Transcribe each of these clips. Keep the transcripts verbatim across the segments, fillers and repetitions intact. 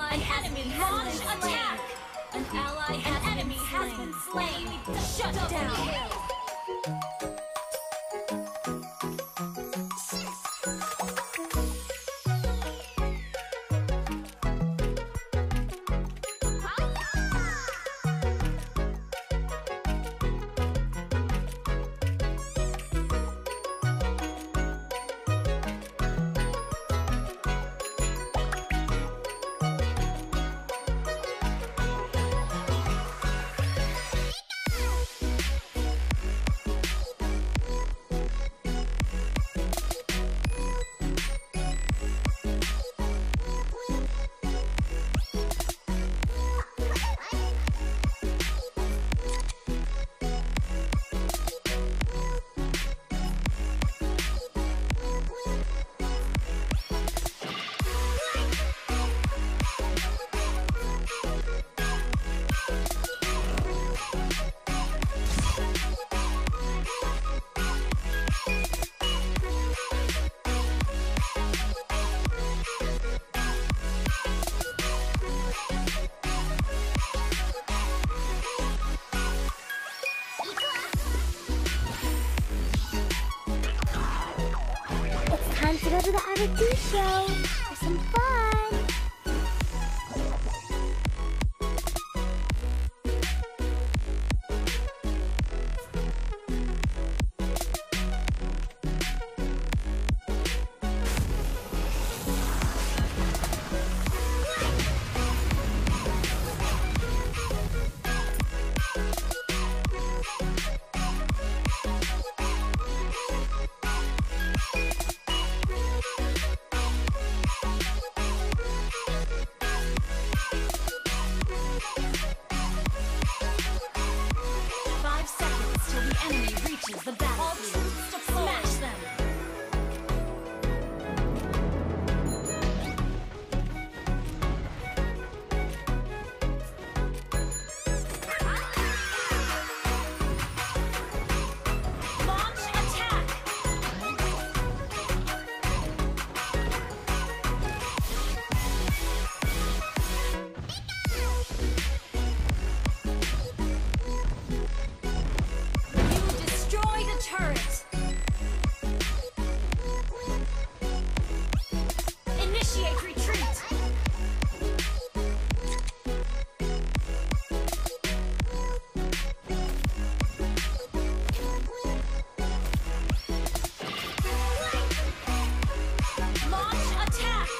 ally has been launched attack. An ally has An enemy has been slain. Shut down. Time to go to the Attitude Show for some fun! The battle. All troops deploy. Smash them. Launch attack. Turret. Initiate retreat. Launch attack.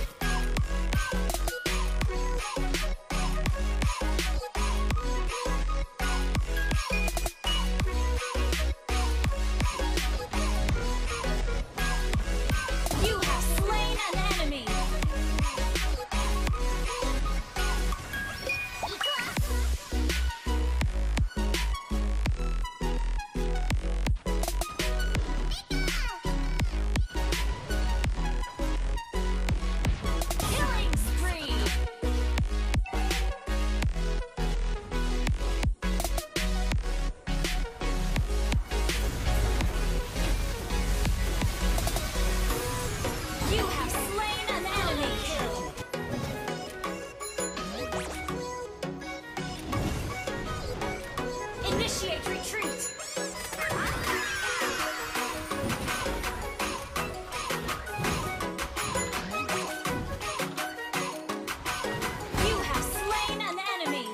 Initiate retreat! You have slain an enemy!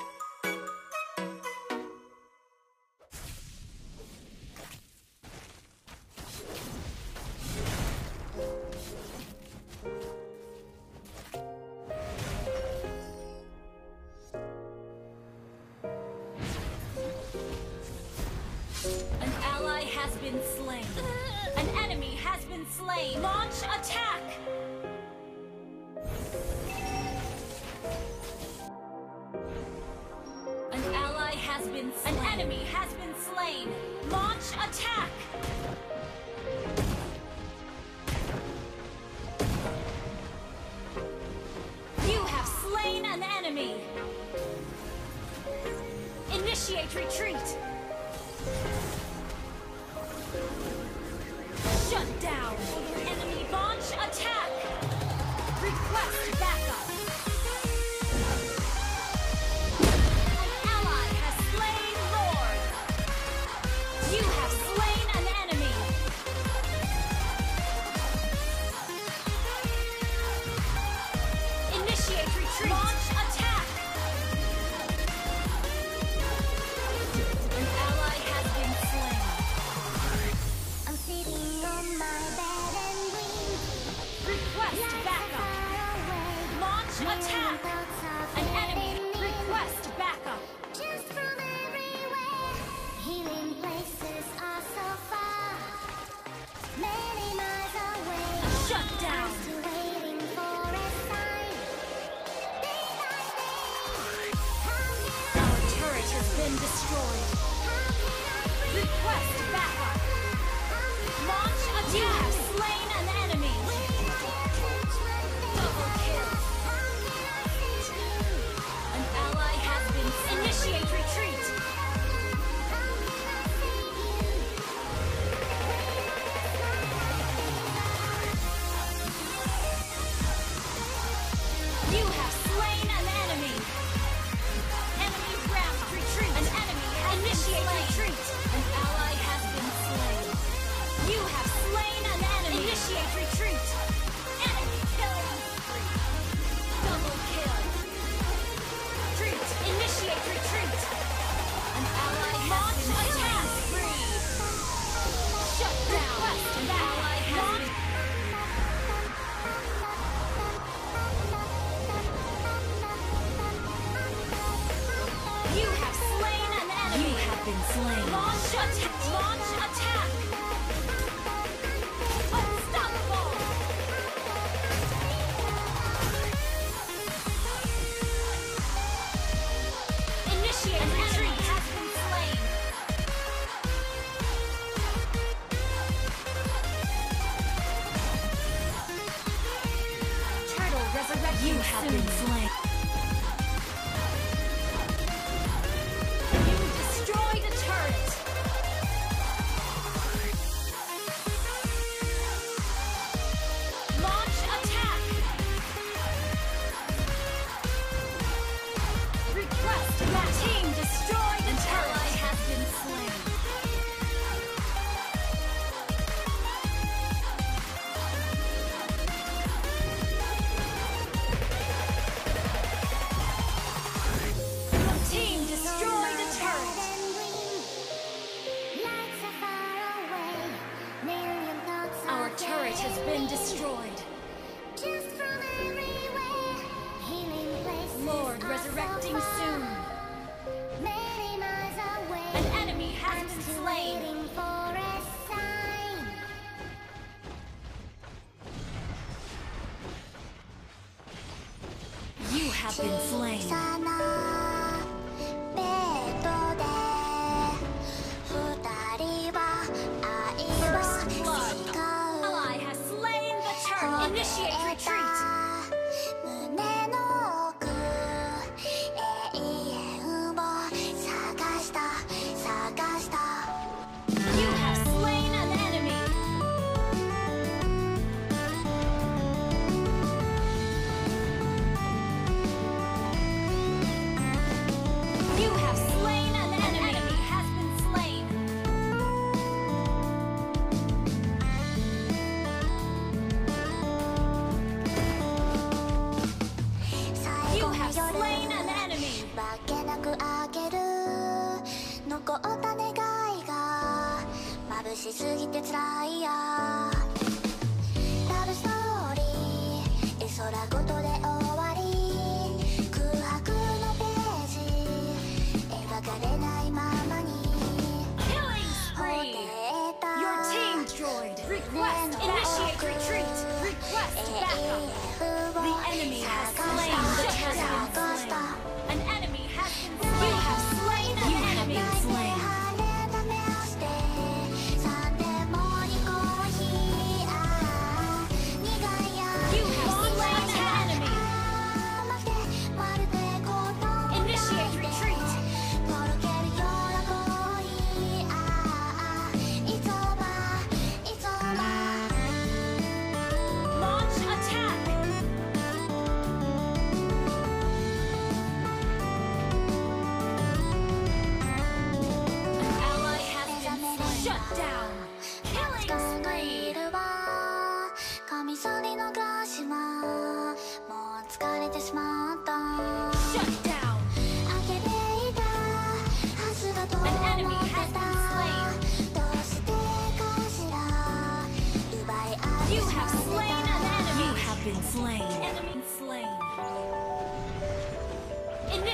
An ally has been slain. An enemy has been slain. Launch attack! An ally has been slain. An enemy has been slain. Launch attack! You have slain an enemy. Initiate retreat. Shut down! Enemy launch attack! Request backup! attack! An enemy request backup! Just from everywhere, healing places are so far. Many miles away, Shut down! still waiting for a sign. Day by day, how can I, Our turret has been destroyed. how can I breathe? Request backup! Launch attack! You have slain an enemy! Double kill! An ally has been slain. Initiate retreat! You have slain an enemy! Enemy ground retreat! An enemy has initiate retreat! An ally has been slain. You have slain an enemy! Initiate retreat! Enemy killing spree! Double kill! Retreat! Initiate retreat! An ally has been attack spree! Shut down! An ally has been You have slain an enemy! You have been slain! Launch attack! Launch attack! Unstoppable! Initiate an retreat! Has been slain! Turtle resurrection! You have been slain! You destroyed a turret! Launch attack! Request that team destroy the turret! Ally has been slain. Your team destroyed a turret! Lights are far away, million thoughts Our are turret has been destroyed. just from everywhere, healing places Lord are resurrecting so far. soon. Many miles away, An enemy has I'm been still slain. waiting for a sign. You have been slain. 小さなベッドで二人は愛を First 誓 blood. う Ally has slain the turret. Initiate retreat. 胸の奥永遠を探した探した You have slain an enemy. You have slain an enemy. An enemy has been slain. You have slain an enemy. わけなくあげる残った願いが眩しすぎて辛いやラブストーリー絵空ごとで終わり空白のページ描かれないままに Killing 放っ spree. てた Your team droid. Request initiate retreat. Request backup. The enemy has slain the turret. An enemy has been slain. You have slain an enemy. Slain. 羽試して三年もにコーヒー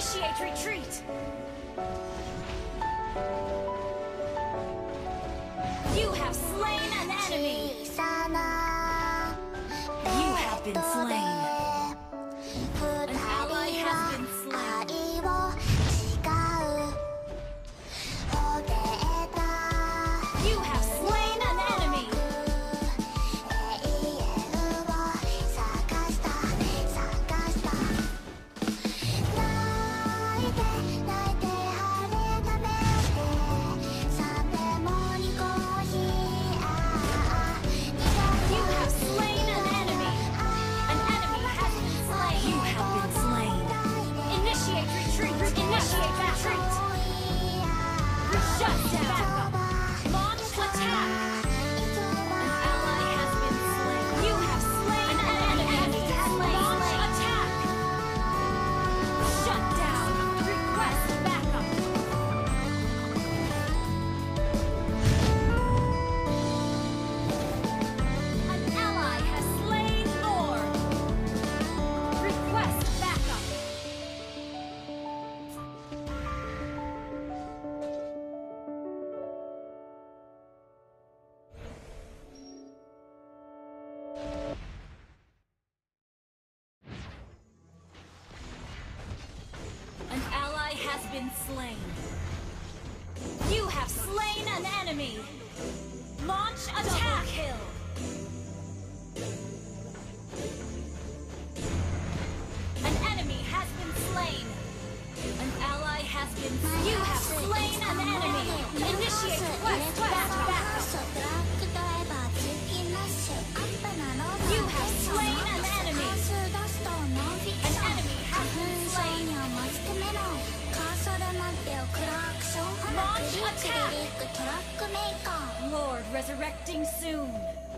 Initiate retreat. You have slain an enemy. You have been slain. An ally has been slain. You have slain an enemy. You have slain an enemy. An enemy has been slain. You have been slain. Initiate retreat. Initiate retreat. Shut down. Launch attack. An ally has been slain. You have slain an enemy. Launch attack. Shut down. Request backup. An ally has slain Thor. Request backup. An ally has been slain. You have slain an enemy. Launch attack. Kill. An enemy has been slain. An ally has been slain. You have slain an enemy. Initiate quest backup. You have slain an enemy. An enemy has been slain. Launch attack. Lord resurrecting soon.